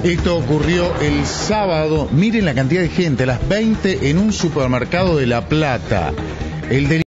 Esto ocurrió el sábado. Miren la cantidad de gente, a las 20 en un supermercado de La Plata. El